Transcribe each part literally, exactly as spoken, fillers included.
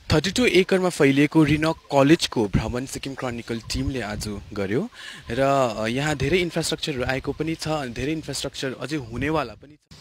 Thirty two एकरमा फैलिएको रिनक कलेजको भ्रमण सिक्किम क्रोनिकल टिमले आज गर्यो र यहाँ धेरै इन्फ्रास्ट्रक्चरहरू आएको पनि छ अनि धेरै इन्फ्रास्ट्रक्चर अझै हुनेवाला पनि छ।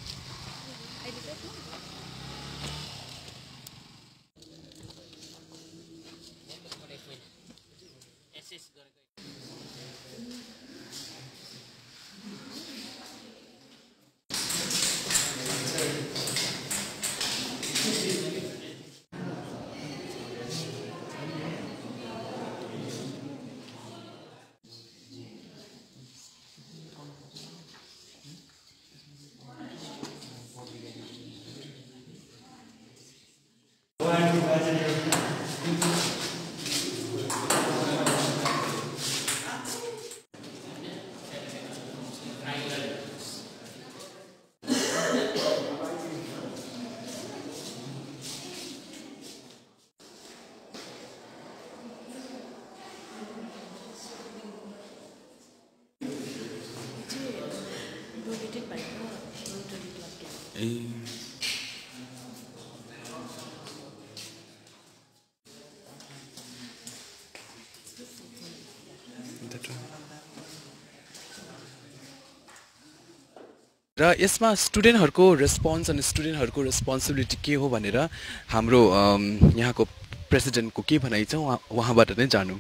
र यसमा स्टुडेन्टहरुको रेस्पोन्स अनि स्टुडेन्टहरुको रेस्पोन्सिबिलिटी के हो भनेर हाम्रो यहाँको प्रेसिडेन्टको के भनाइ छ उहाँबाट नै जानु।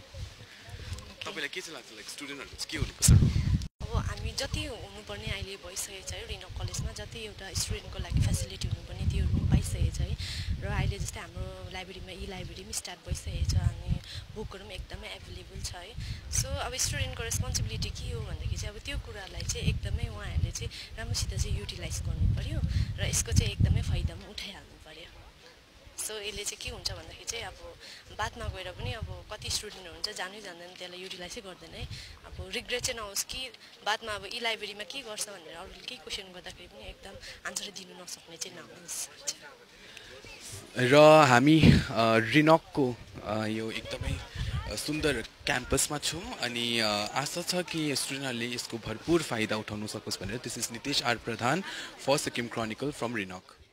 तपाईलाई के चाहिँ लाग्छ लाइक स्टुडेन्टहरु के हुनुपर्छ? अब हामी जति हुनुपर्ने अहिले भइसकेको छ रिनक कलेजमा जति एउटा स्टुडेन्टको लागि फेसिलिटी हुनुपर्ने त्योहरू पाइसकेको छ है। र अहिले जस्तै हाम्रो लाइब्रेरीमा ई लाइब्रेरी पनि स्टार्ट भइसकेको छ अनि बुकहरू पनि एकदमै एभाइलेबल छ है। सो अब स्टुडेन्टको रेस्पोन्सिबिलिटी के हो भन्दाखेरि चाहिँ अब त्यो कुरालाई चाहिँ एकदमै उहाँहरूले चाहिँ राम्रोसित चाहिँ युटिलाइज गर्नु पर्यो र यसको चाहिँ एकदमै फाइदा पनि उठाइहाल्नु पर्यो। सो यसले चाहिँ के हुन्छ भन्दाखेरि चाहिँ अब बादमा गएर पनि अब कति स्टुडेन्टहरू हुन्छ जानै जान्दैन त्यसलाई युटिलाइजै गर्दैन है। अब रिग्रेट चाहिँ नहोस् कि बादमा अब ई लाइब्रेरीमा के गर्छ भनेर अरूले केही क्वेसन गर्दाखेरि पनि एकदम आन्सर दिनु नसक्ने चाहिँ नहोस्। र हामी रिनकको यो एकदमै सुन्दर क्याम्पसमा छौँ अनि आशा छ कि स्टुडेन्टहरूले यसको भरपूर फाइदा उठाउन सकोस् भनेर। This is Nitesh R Pradhan for Sikkim chronicle from Rinak.